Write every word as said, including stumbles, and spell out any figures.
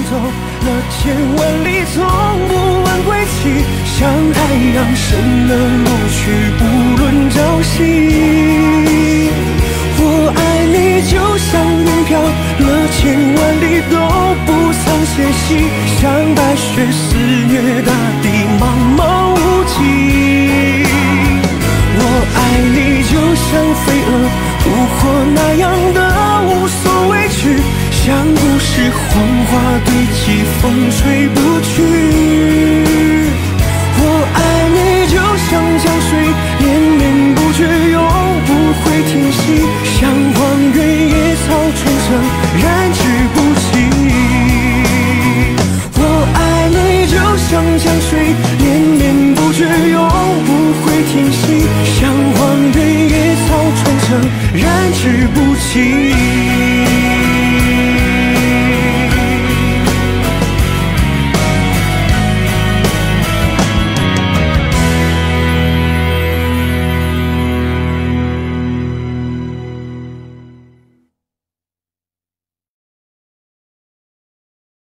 走了千万里，从不问归期。像太阳升了落去，无论朝夕。我爱你就像云飘了千万里，都不曾歇息。像白雪肆虐大地，茫茫无际。我爱你就像飞蛾扑火那样的无所畏惧，像故事黄花堆积，风吹不